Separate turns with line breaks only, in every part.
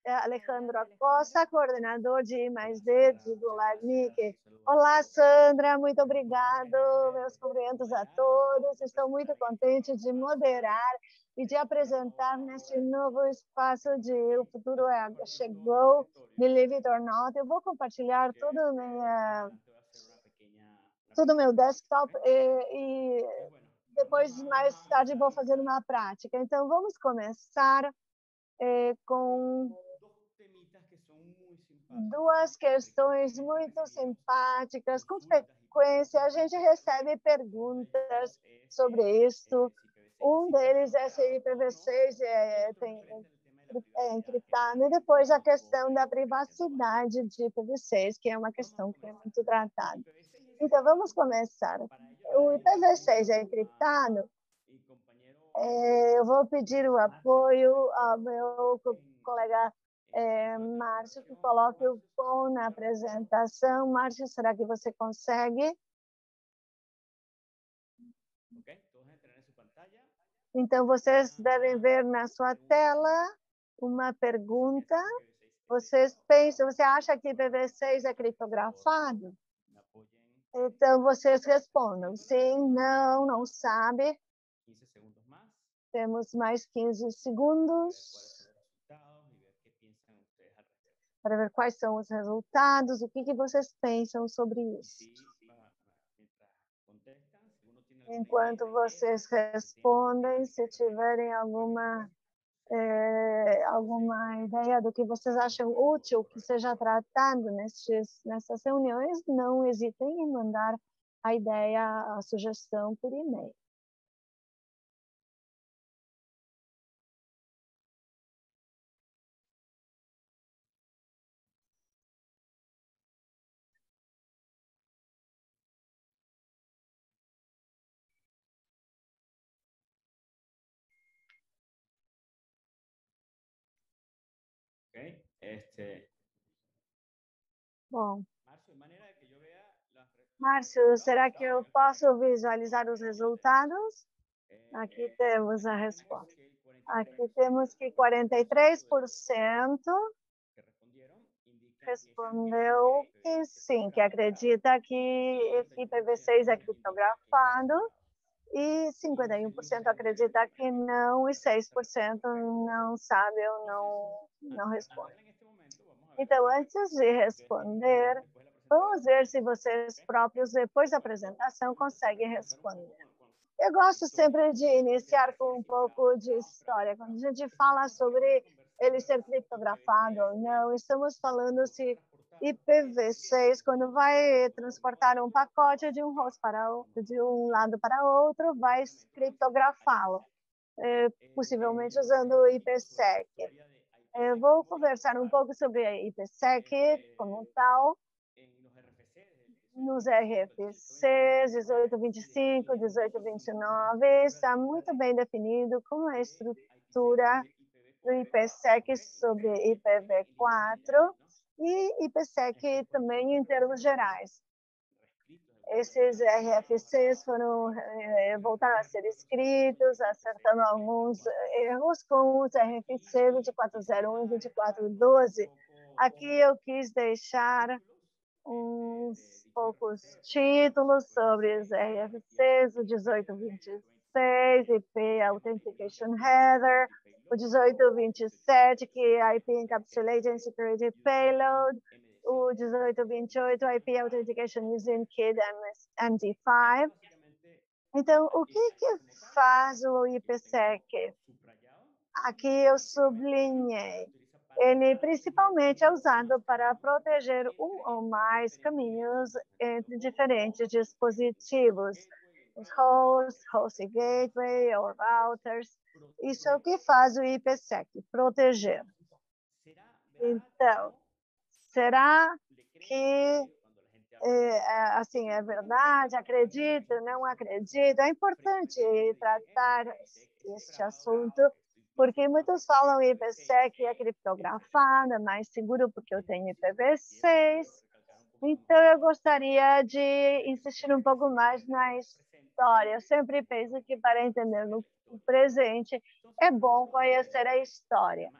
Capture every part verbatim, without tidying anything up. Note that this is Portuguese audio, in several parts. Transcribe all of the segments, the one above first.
Alejandro Acosta, coordenador de I mais D do LACNIC. Olá, Sandra, muito obrigado, meus cumprimentos a todos. Estou muito contente de moderar e de apresentar nesse novo espaço de O Futuro Chegou, Believe It or Not. Eu vou compartilhar todo o minha, todo meu desktop e, e depois, mais tarde, vou fazer uma prática. Então, vamos começar eh, com duas questões muito simpáticas. Com frequência, a gente recebe perguntas sobre isso. Um deles é se I P v seis é, tem, é encriptado, e depois a questão da privacidade de I P v seis, que é uma questão que é muito tratada. Então, vamos começar. O I P v seis é encriptado. É, eu vou pedir o apoio ao meu colega é, Márcio, que coloque o som na apresentação. Márcio, será que você consegue? Então, vocês devem ver na sua tela uma pergunta. Vocês pensam, você acha que I P v seis é criptografado? Então, vocês respondam sim, não, não sabe. Temos mais quinze segundos para ver quais são os resultados, o que, que vocês pensam sobre isso. Enquanto vocês respondem, se tiverem alguma, é, alguma ideia do que vocês acham útil que seja tratado nestes, nessas reuniões, não hesitem em mandar a ideia, a sugestão por e-mail. Bom, Márcio, será que eu posso visualizar os resultados? Aqui temos a resposta. Aqui temos que quarenta e três por cento respondeu que sim, que acredita que I P v seis é criptografado, e cinquenta e um por cento acredita que não, e seis por cento não sabe ou não, não responde. Então, antes de responder, vamos ver se vocês próprios, depois da apresentação, conseguem responder. Eu gosto sempre de iniciar com um pouco de história. Quando a gente fala sobre ele ser criptografado ou não, estamos falando se I P v seis, quando vai transportar um pacote de um host para outro, de um lado para outro, vai criptografá-lo, eh, possivelmente usando o IPsec. Eu vou conversar um pouco sobre a IPsec como tal, nos R F Cs dezoito vinte e cinco, dezoito vinte e nove, está muito bem definido como a estrutura do IPsec sobre I P v quatro e IPsec também em termos gerais. Esses R F Cs foram, voltaram a ser escritos, acertando alguns erros com os R F C vinte e quatro zero um e vinte e quatro doze. Aqui eu quis deixar uns poucos títulos sobre os R F Cs, o dezoito vinte e seis, I P Authentication Header, o dezoito vinte e sete, que é I P Encapsulated Security Payload, o dezoito vinte e oito, I P Authentication Using Kid M D cinco. Então, o que, que faz o IPsec? Aqui eu sublinhei. Ele principalmente é usado para proteger um ou mais caminhos entre diferentes dispositivos, os hosts, host gateway ou routers. Isso é o que faz o IPsec, proteger. Então, será que é, assim, é verdade? Acredito, não acredito? É importante tratar este assunto, porque muitos falam IPsec é criptografado, é mais seguro porque eu tenho I P v seis. Então, eu gostaria de insistir um pouco mais na história. Eu sempre penso que para entender no presente é bom conhecer a história.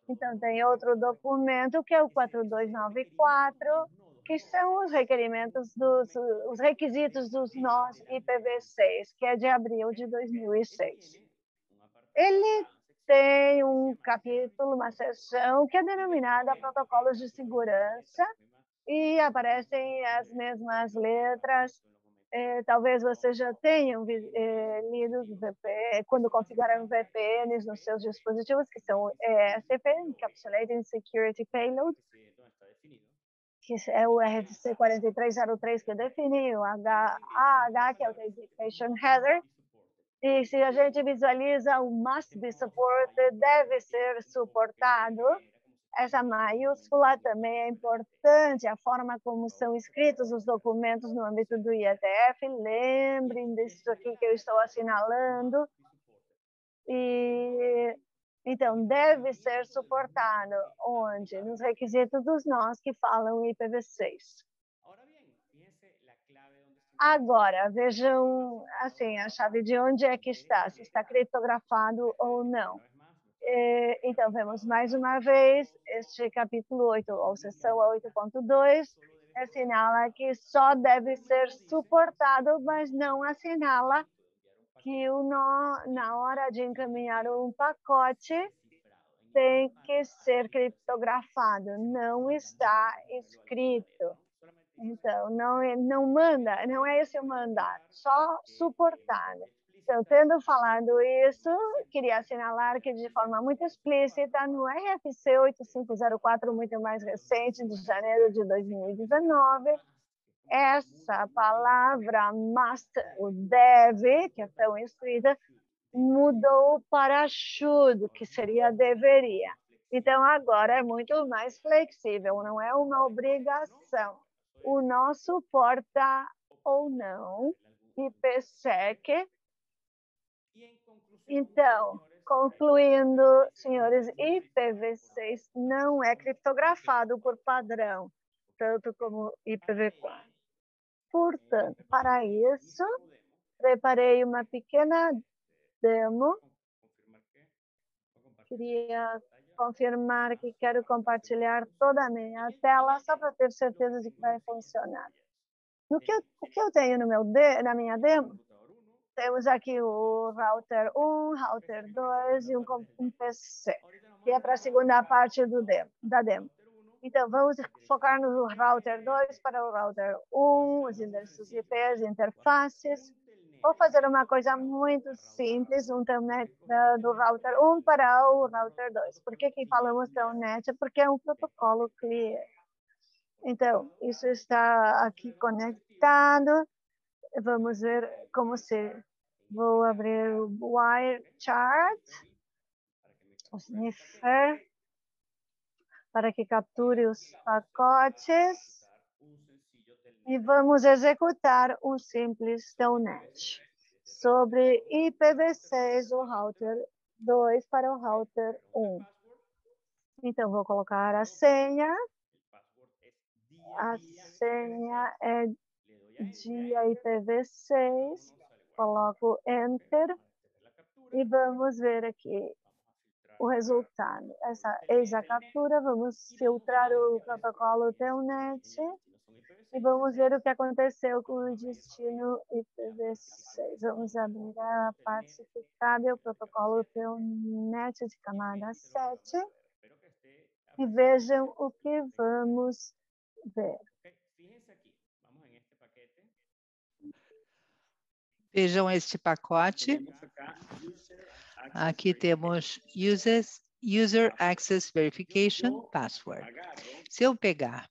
Então, tem outro documento, que é o quatro dois nove quatro, que são os requerimentos, dos, os requisitos dos nós I P v seis, que é de abril de dois mil e seis. Ele tem um capítulo, uma seção, que é denominada Protocolos de Segurança, e aparecem as mesmas letras. É, talvez vocês já tenham é, lido V P N, quando configuram V P Ns nos seus dispositivos, que são E S P, Encapsulated Security Payload, que é o R F C quatro três zero três, que define o H, A H, que é o Authentication Header. E se a gente visualiza o must be supported, deve ser suportado, essa maiúscula também é importante, a forma como são escritos os documentos no âmbito do I E T F. Lembrem disso aqui que eu estou assinalando. E, então, deve ser suportado onde? Nos requisitos dos nós que falam I P v seis. Agora, vejam assim, a chave de onde é que está, se está criptografado ou não. Então, vemos mais uma vez este capítulo oito, ou seção oito ponto dois, assinala que só deve ser suportado, mas não assinala que o nó, na hora de encaminhar um pacote, tem que ser criptografado. Não está escrito. Então, não, não manda, não é esse o mandato, só suportado. Então, tendo falado isso, queria assinalar que, de forma muito explícita, no R F C oito cinco zero quatro, muito mais recente, de janeiro de dois mil e dezenove, essa palavra must, o deve, que é tão escrita, mudou para should, que seria deveria. Então, agora é muito mais flexível, não é uma obrigação. O nó suporta ou não I P sec. Então, concluindo, senhores, I P v seis não é criptografado por padrão, tanto como I P v quatro. Portanto, para isso, preparei uma pequena demo. Queria confirmar que quero compartilhar toda a minha tela, só para ter certeza de que vai funcionar. No que eu, o que eu tenho no meu de, na minha demo? Temos aqui o router um, router dois e um, um P C, que é para a segunda parte do demo, da demo. Então, vamos focar no router dois para o router um, os endereços I P, as interfaces. Vou fazer uma coisa muito simples, um telnet do router um para o router dois. Por que que falamos telnet? Porque é um protocolo clear. Então, isso está aqui conectado. Vamos ver como se... Vou abrir o Wireshark, o sniffer, para que capture os pacotes. E vamos executar um simples telnet sobre I P v seis, o router dois para o router um. Então, vou colocar a senha. A senha é dia I P v seis. Coloco Enter. E vamos ver aqui o resultado. Essa, eis a captura. Vamos filtrar o protocolo telnet. E vamos ver o que aconteceu com o destino I P v seis. Vamos abrir a parte ficada, o protocolo telnet de camada sete. E vejam o que vamos ver.
Vejam este pacote. Aqui temos users, User Access Verification Password. Se eu pegar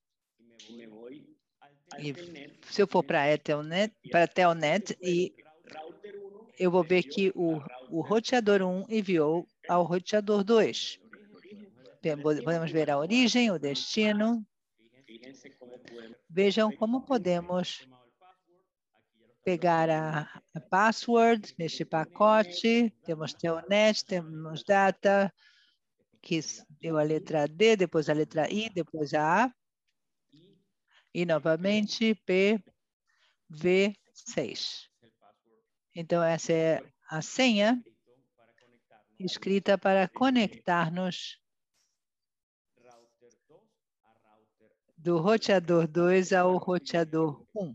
e se eu for para a Telnet, para Telnet, e eu vou ver que o, o roteador um enviou ao roteador dois. Podemos ver a origem, o destino. Vejam como podemos pegar a, a password neste pacote. Temos Telnet, temos data, que deu a letra D, depois a letra I, depois a A. E novamente P V seis. Então, essa é a senha escrita para conectar-nos do roteador dois ao roteador um.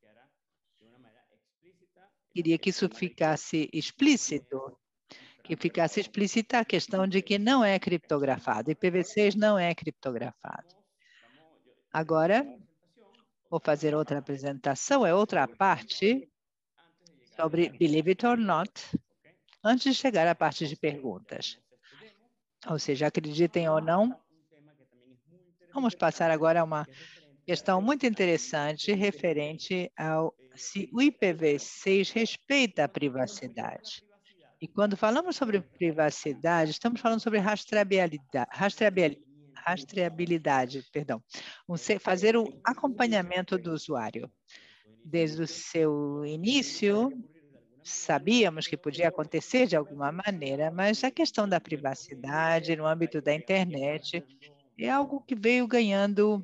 Queria que isso ficasse explícito, que ficasse explícita a questão de que não é criptografado, I P v seis não é criptografado. Agora, vou fazer outra apresentação, é outra parte sobre Believe It or Not, antes de chegar à parte de perguntas. Ou seja, acreditem ou não, vamos passar agora a uma questão muito interessante referente ao se o I P v seis respeita a privacidade. E quando falamos sobre privacidade, estamos falando sobre rastreabilidade, rastreabilidade, rastreabilidade perdão, um, fazer o acompanhamento do usuário. Desde o seu início, sabíamos que podia acontecer de alguma maneira, mas a questão da privacidade no âmbito da internet é algo que veio ganhando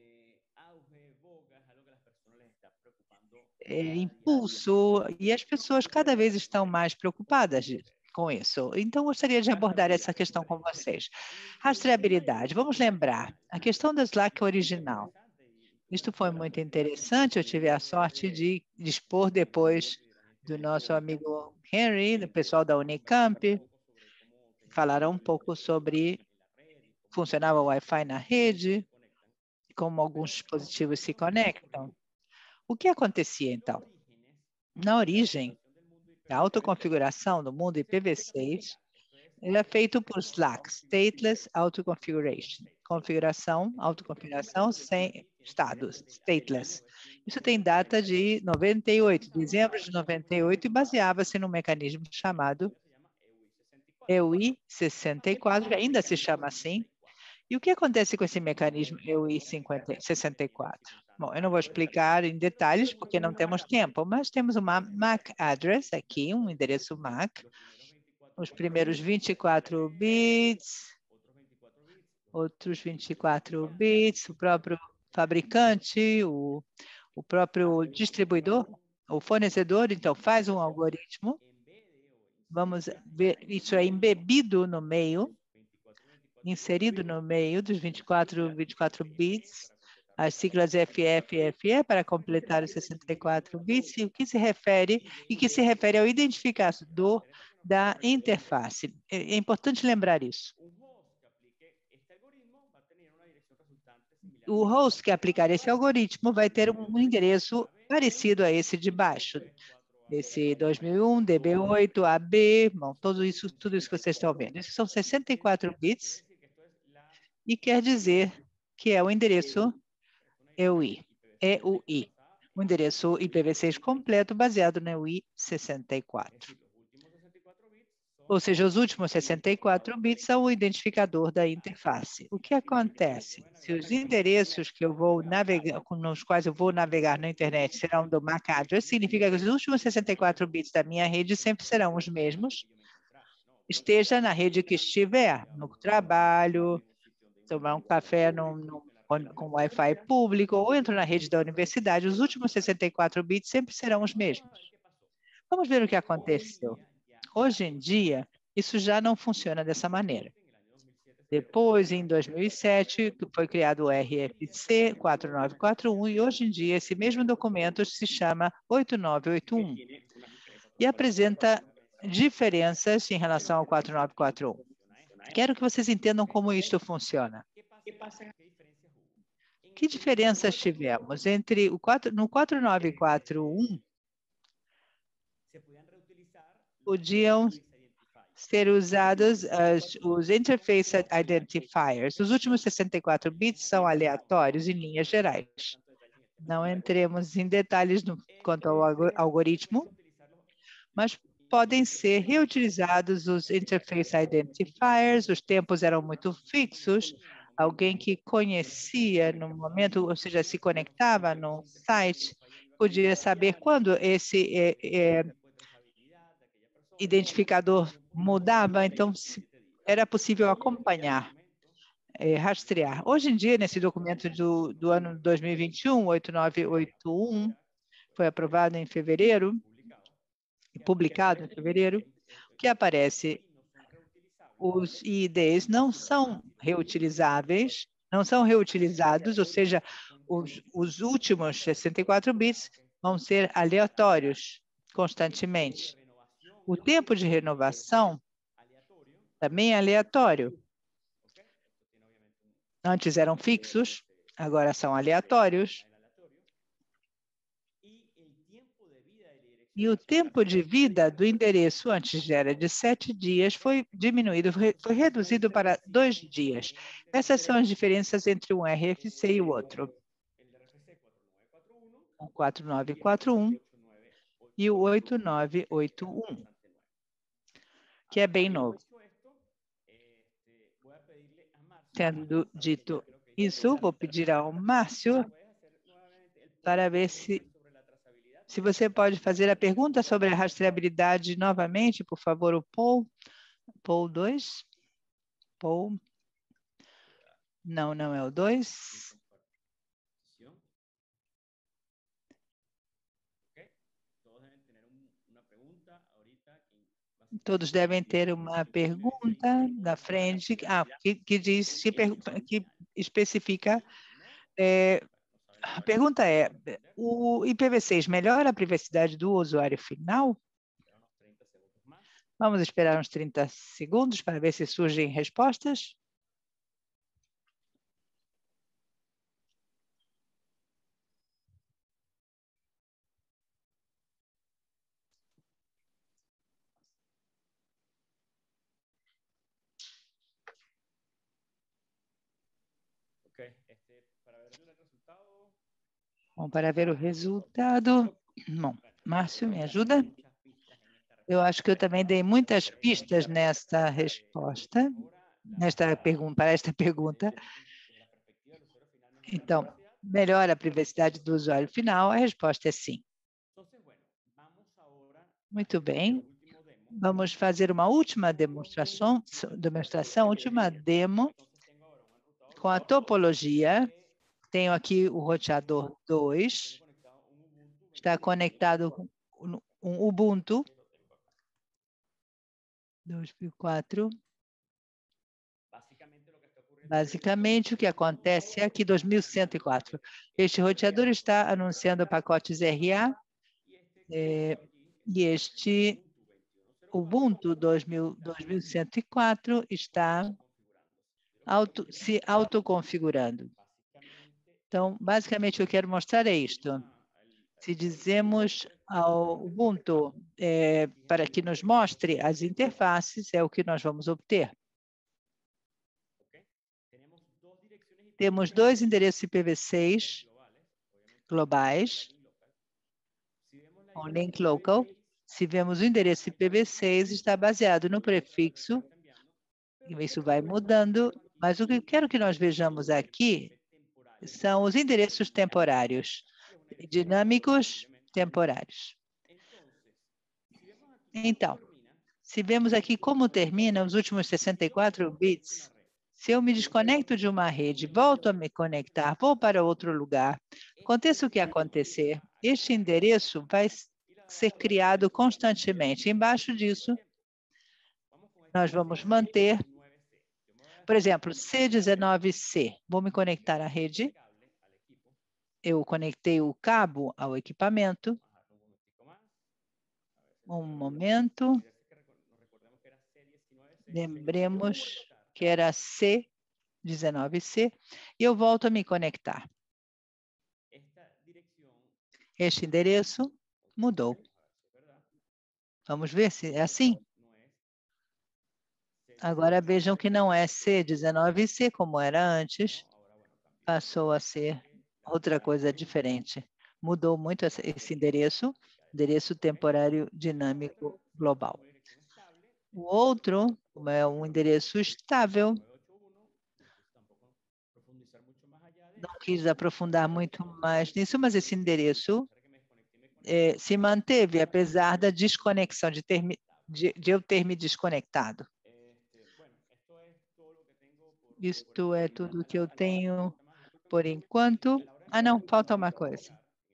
é, impulso e as pessoas cada vez estão mais preocupadas com isso. Então, gostaria de abordar essa questão com vocês. Rastreabilidade. Vamos lembrar, a questão da Slack original. Isto foi muito interessante, eu tive a sorte de dispor depois do nosso amigo Henry, do pessoal da Unicamp, falaram um pouco sobre funcionava o Wi-Fi na rede, como alguns dispositivos se conectam. O que acontecia, então? Na origem, a autoconfiguração do mundo I P v seis ele é feito por Slack, Stateless Autoconfiguration. Configuração, autoconfiguração sem estados, stateless. Isso tem data de noventa e oito, dezembro de noventa e oito, e baseava-se num mecanismo chamado E U I sessenta e quatro, que ainda se chama assim. E o que acontece com esse mecanismo E U I sessenta e quatro? Bom, eu não vou explicar em detalhes, porque não temos tempo, mas temos uma M A C address aqui, um endereço M A C, os primeiros vinte e quatro bits, outros vinte e quatro bits, o próprio fabricante, o, o próprio distribuidor, o fornecedor, então faz um algoritmo, vamos ver, isso é embebido no meio, inserido no meio dos vinte e quatro, vinte e quatro bits, as siglas F F F E para completar os sessenta e quatro bits, e o que se refere, e que se refere ao identificador da interface. É importante lembrar isso. O host que aplicar esse algoritmo vai ter um endereço parecido a esse de baixo. Esse dois mil e um, D B oito, A B, bom, tudo isso, tudo isso que vocês estão vendo. Esses são sessenta e quatro bits e quer dizer que é o endereço E U I, E U I, o endereço I P v seis completo baseado no E U I sessenta e quatro. Ou seja, os últimos sessenta e quatro bits são o identificador da interface. O que acontece? Se os endereços que eu vou navegar, nos quais eu vou navegar na internet serão do M A C address, significa que os últimos sessenta e quatro bits da minha rede sempre serão os mesmos, esteja na rede que estiver, no trabalho, tomar um café no, no, com Wi-Fi público, ou entro na rede da universidade, os últimos sessenta e quatro bits sempre serão os mesmos. Vamos ver o que aconteceu. Hoje em dia, isso já não funciona dessa maneira. Depois, em dois mil e sete, foi criado o R F C quatro nove quatro um, e hoje em dia esse mesmo documento se chama oito nove oito um e apresenta diferenças em relação ao quatro nove quatro um. Quero que vocês entendam como isto funciona. Que diferenças tivemos entre o quatro, no quatro nove quatro um, podiam ser usados as, os Interface Identifiers. Os últimos sessenta e quatro bits são aleatórios em linhas gerais. Não entremos em detalhes no, quanto ao algoritmo, mas podem ser reutilizados os Interface Identifiers, os tempos eram muito fixos, alguém que conhecia no momento, ou seja, se conectava no site, podia saber quando esse é, é, identificador mudava, então era possível acompanhar, é, rastrear. Hoje em dia, nesse documento do, do ano dois mil e vinte e um, oito nove oito um, foi aprovado em fevereiro, e publicado em fevereiro, o que aparece, os I Ds não são reutilizáveis, não são reutilizados, ou seja, os, os últimos sessenta e quatro bits vão ser aleatórios constantemente. O tempo de renovação também é aleatório. Antes eram fixos, agora são aleatórios. E o tempo de vida do endereço antes era de sete dias, foi diminuído, foi reduzido para dois dias. Essas são as diferenças entre um R F C e o outro. O quatro nove quatro um e o oito nove oito um, que é bem novo. Tendo dito isso, vou pedir ao Márcio para ver se, se você pode fazer a pergunta sobre a rastreabilidade novamente, por favor, o Paul. Paul dois. Paul. Não, não é o dois. Todos devem ter uma pergunta da frente ah, que, que diz, que, que especifica. É, a pergunta é: o I P v seis melhora a privacidade do usuário final? Vamos esperar uns trinta segundos para ver se surgem respostas. Bom, para ver o resultado. Bom, Márcio, me ajuda? Eu acho que eu também dei muitas pistas nesta resposta, nesta pergunta, para esta pergunta. Então, melhora a privacidade do usuário final? A resposta é sim. Muito bem. Vamos fazer uma última demonstração, demonstração, última demo com a topologia. Tenho aqui o roteador dois. Está conectado com um Ubuntu dois ponto quatro. Basicamente, o que acontece é aqui dois mil cento e quatro. Este roteador está anunciando pacotes R A é, e este Ubuntu dois mil cento e quatro está auto, se autoconfigurando. Então, basicamente, o que eu quero mostrar é isto. Se dizemos ao Ubuntu é, para que nos mostre as interfaces, é o que nós vamos obter. Temos dois endereços I P v seis globais, um link local. Se vemos o endereço I P v seis, está baseado no prefixo, isso vai mudando, mas o que eu quero que nós vejamos aqui são os endereços temporários, dinâmicos temporários. Então, se vemos aqui como termina os últimos sessenta e quatro bits, se eu me desconecto de uma rede, volto a me conectar, vou para outro lugar, aconteça o que acontecer, este endereço vai ser criado constantemente. Embaixo disso, nós vamos manter, por exemplo, C dezenove C. Vou me conectar à rede. Eu conectei o cabo ao equipamento. Um momento. Lembremos que era C dezenove C. E eu volto a me conectar. Este endereço mudou. Vamos ver se é assim? Agora vejam que não é C dezenove C como era antes. Passou a ser outra coisa diferente. Mudou muito esse endereço, endereço temporário dinâmico global. O outro é um endereço estável. Não quis aprofundar muito mais nisso, mas esse endereço eh, se manteve, apesar da desconexão, de, ter, de, de eu ter me desconectado. Isto é tudo que eu tenho por enquanto. Ah, não, falta uma coisa.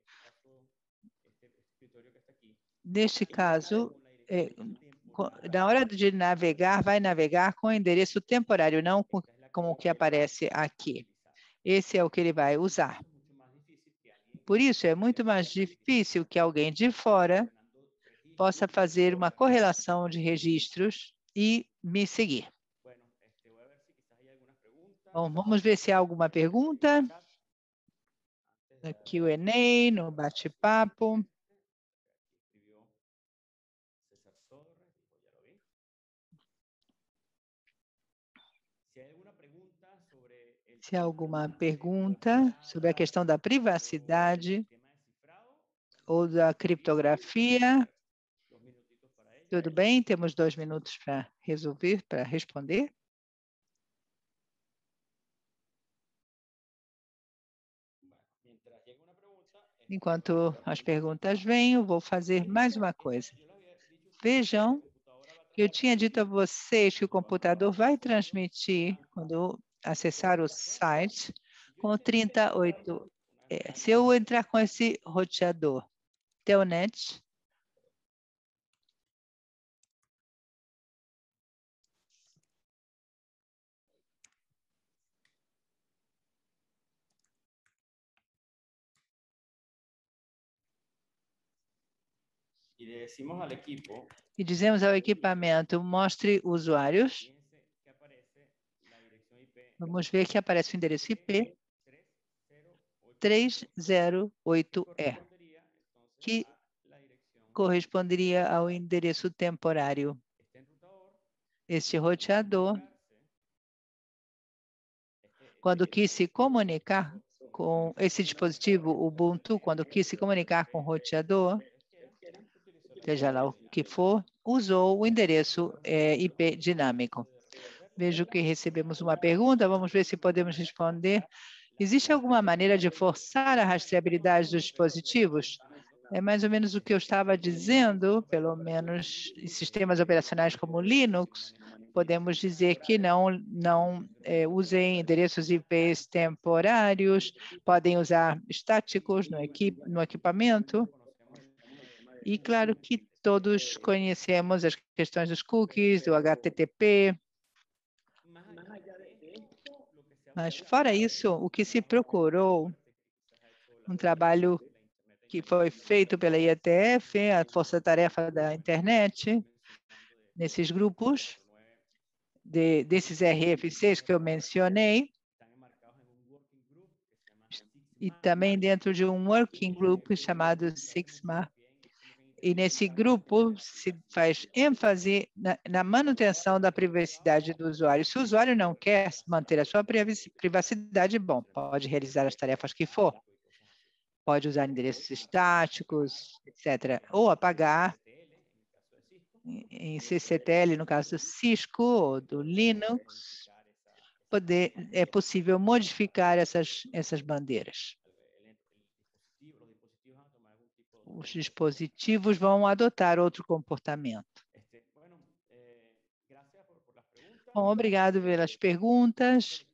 Neste caso, é, na hora de navegar, vai navegar com o endereço temporário, não com, com o que aparece aqui. esse é o que ele vai usar. Por isso, é muito mais difícil que alguém de fora possa fazer uma correlação de registros e me seguir. Bom, vamos ver se há alguma pergunta. No Q and A, no bate-papo. Se há alguma pergunta sobre a questão da privacidade ou da criptografia. Tudo bem? Temos dois minutos para resolver, para responder. Enquanto as perguntas vêm, eu vou fazer mais uma coisa. Vejam que eu tinha dito a vocês que o computador vai transmitir, quando acessar o site, com trinta e oito E. Se eu entrar com esse roteador, Telnet, e dizemos ao equipamento, mostre usuários. Vamos ver que aparece o endereço I P trezentos e oito E, que corresponderia ao endereço temporário. Este roteador, quando quis se comunicar com esse dispositivo Ubuntu, quando quis se comunicar com o roteador, seja lá o que for, usou o endereço é, I P dinâmico. Vejo que recebemos uma pergunta, vamos ver se podemos responder. Existe alguma maneira de forçar a rastreabilidade dos dispositivos? É mais ou menos o que eu estava dizendo, pelo menos em sistemas operacionais como Linux, podemos dizer que não, não é, usem endereços I Ps temporários, podem usar estáticos no, equip, no equipamento. E claro que todos conhecemos as questões dos cookies, do H T T P. Mas fora isso, o que se procurou, um trabalho que foi feito pela I E T F, a Força-Tarefa da Internet, nesses grupos, de, desses R F Cs que eu mencionei, e também dentro de um working group chamado Sigma. E nesse grupo se faz ênfase na, na manutenção da privacidade do usuário. Se o usuário não quer manter a sua privacidade, bom, pode realizar as tarefas que for. Pode usar endereços estáticos, etcétera. Ou apagar em C C T L, no caso do Cisco ou do Linux, poder, é possível modificar essas, essas bandeiras. Os dispositivos vão adotar outro comportamento. Bom, obrigado pelas perguntas.